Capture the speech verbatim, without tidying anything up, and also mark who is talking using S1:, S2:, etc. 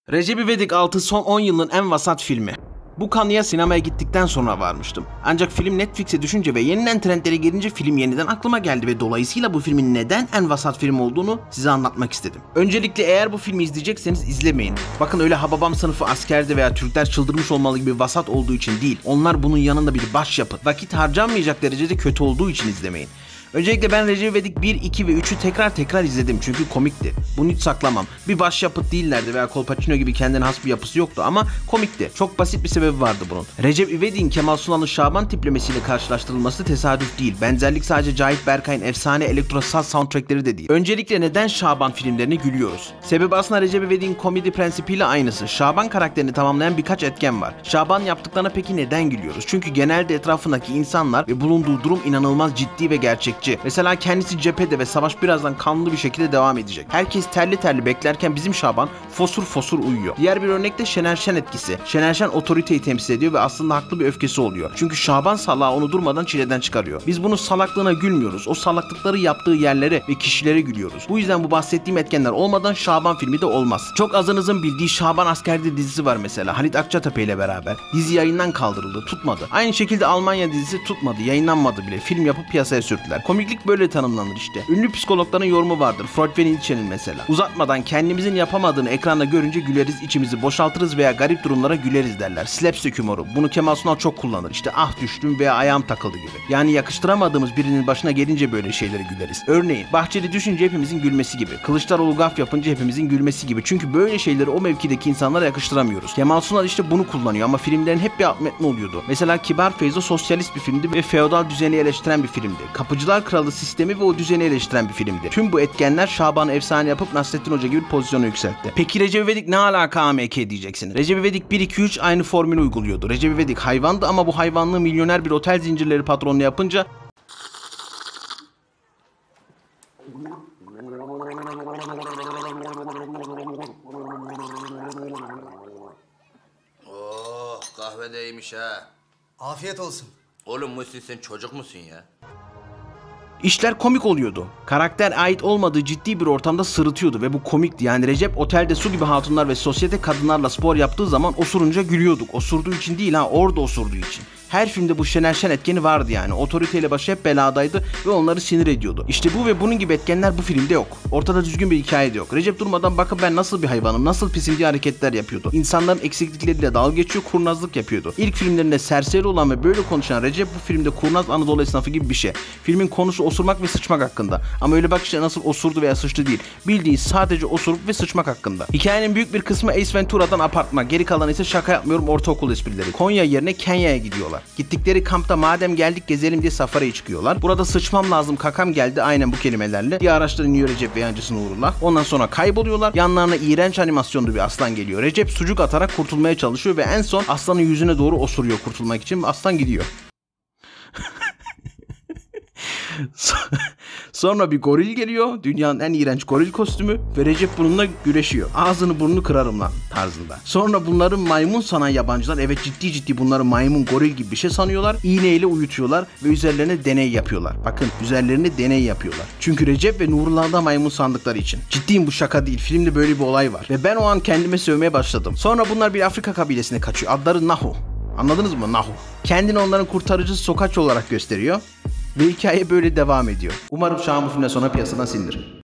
S1: Recep İvedik altı son on yılın en vasat filmi. Bu kanıya sinemaya gittikten sonra varmıştım. Ancak film Netflix'e düşünce ve yeniden trendlere girince film yeniden aklıma geldi ve dolayısıyla bu filmin neden en vasat film olduğunu size anlatmak istedim. Öncelikle eğer bu filmi izleyecekseniz izlemeyin. Bakın öyle Hababam sınıfı askerde veya Türkler çıldırmış olmalı gibi vasat olduğu için değil. Onlar bunun yanında bir başyapıt. Vakit harcanmayacak derecede kötü olduğu için izlemeyin. Öncelikle ben Recep İvedik bir, iki ve üçü tekrar tekrar izledim çünkü komikti. Bunu hiç saklamam. Bir başyapıt değillerdi veya Kolpaçino gibi kendine has bir yapısı yoktu ama komikti. Çok basit bir sebebi vardı bunun. Recep İvedik'in Kemal Sunal'ın Şaban tiplemesiyle karşılaştırılması tesadüf değil. Benzerlik sadece Cahit Berkay'ın efsane elektrosal soundtrackleri de değil. Öncelikle neden Şaban filmlerine gülüyoruz? Sebebi aslında Recep İvedik'in komedi prensipiyle aynısı. Şaban karakterini tamamlayan birkaç etken var. Şaban yaptıklarına peki neden gülüyoruz? Çünkü genelde etrafındaki insanlar ve bulunduğu durum inanılmaz ciddi ve gerçekçi. Mesela kendisi cephede ve savaş birazdan kanlı bir şekilde devam edecek. Herkes terli terli beklerken bizim Şaban fosur fosur uyuyor. Diğer bir örnekte Şener Şen etkisi. Şener Şen otoriteyi temsil ediyor ve aslında haklı bir öfkesi oluyor. Çünkü Şaban salağı onu durmadan çileden çıkarıyor. Biz bunun salaklığına gülmüyoruz. O salaklıkları yaptığı yerlere ve kişilere gülüyoruz. Bu yüzden bu bahsettiğim etkenler olmadan Şaban filmi de olmaz. Çok azınızın bildiği Şaban Asker'de dizisi var mesela. Halit Akçatepe ile beraber. Dizi yayından kaldırıldı. Tutmadı. Aynı şekilde Almanya dizisi tutmadı. Yayınlanmadı bile. Film yapıp piyasaya sürdüler. Komiklik böyle tanımlanır işte. Ünlü psikologların yorumu vardır. Freud ve Nietzsche'nin mesela. Uzatmadan kendimizin yapamadığını ekranda görünce güleriz, içimizi boşaltırız veya garip durumlara güleriz derler. Slapstick humoru. Bunu Kemal Sunal çok kullanır. İşte ah düştüm veya ayağım takıldı gibi. Yani yakıştıramadığımız birinin başına gelince böyle şeyleri güleriz. Örneğin Bahçeli düşünce hepimizin gülmesi gibi. Kılıçdaroğlu gaf yapınca hepimizin gülmesi gibi. Çünkü böyle şeyleri o mevkideki insanlara yakıştıramıyoruz. Kemal Sunal işte bunu kullanıyor ama filmlerin hep bir alt metni oluyordu. Mesela Kibar Feyzo sosyalist bir filmdi ve feodal düzeni eleştiren bir filmdi. Kapıcılar Kralı sistemi ve o düzeni eleştiren bir filmdi. Tüm bu etkenler Şaban'ı efsane yapıp Nasrettin Hoca gibi pozisyona yükseltti. Peki Recep İvedik ne alaka A M K diyeceksiniz. Recep İvedik bir, iki, üç aynı formülü uyguluyordu. Recep İvedik hayvandı ama bu hayvanlığı milyoner bir otel zincirleri patronunu yapınca
S2: Oh, kahve de iyiymiş ha.
S3: Afiyet olsun.
S2: Oğlum Muhsin sen çocuk musun ya?
S1: İşler komik oluyordu. Karakter ait olmadığı ciddi bir ortamda sırıtıyordu ve bu komikti. Yani Recep otelde su gibi hatunlar ve sosyete kadınlarla spor yaptığı zaman osurunca gülüyorduk. Osurduğu için değil ha, orada osurduğu için. Her filmde bu Şener Şen etkeni vardı yani. Otoriteyle başı hep beladaydı ve onları sinir ediyordu. İşte bu ve bunun gibi etkenler bu filmde yok. Ortada düzgün bir hikaye de yok. Recep durmadan bakın ben nasıl bir hayvanım, nasıl pisim diye hareketler yapıyordu. İnsanların eksiklikleriyle dalga geçiyor, kurnazlık yapıyordu. İlk filmlerinde serseri olan ve böyle konuşan Recep bu filmde kurnaz Anadolu esnafı gibi bir şey. Filmin konusu osurmak ve sıçmak hakkında. Ama öyle bak işte nasıl osurdu veya sıçtı değil. Bildiğin sadece osurup ve sıçmak hakkında. Hikayenin büyük bir kısmı Ace Ventura'dan Apartma. Geri kalan ise şaka yapmıyorum ortaokul esprileri. Konya yerine Kenya'ya gidiyorlar. Gittikleri kampta madem geldik gezelim diye safariye çıkıyorlar. Burada sıçmam lazım kakam geldi aynen bu kelimelerle. Bir araçtan iniyor Recep ve yancısı Nurullah. Ondan sonra kayboluyorlar. Yanlarına iğrenç animasyonlu bir aslan geliyor. Recep sucuk atarak kurtulmaya çalışıyor ve en son aslanın yüzüne doğru osuruyor kurtulmak için. Aslan gidiyor. Sonra bir goril geliyor. Dünyanın en iğrenç goril kostümü ve Recep bununla güreşiyor. Ağzını burnunu kırarım lan tarzında. Sonra bunların maymun sanan yabancılar evet ciddi ciddi bunları maymun goril gibi bir şey sanıyorlar. İğneyle uyutuyorlar ve üzerlerine deney yapıyorlar. Bakın üzerlerine deney yapıyorlar. Çünkü Recep ve Nurullah da maymun sandıkları için. Ciddiyim bu şaka değil. Filmde böyle bir olay var. Ve ben o an kendime sövmeye başladım. Sonra bunlar bir Afrika kabilesine kaçıyor. Adları Nahu. Anladınız mı? Nahu. Kendini onların kurtarıcısı Sokaç olarak gösteriyor. Ve hikaye böyle devam ediyor. Umarım Şahan bu filmden sonra piyasadan silinir.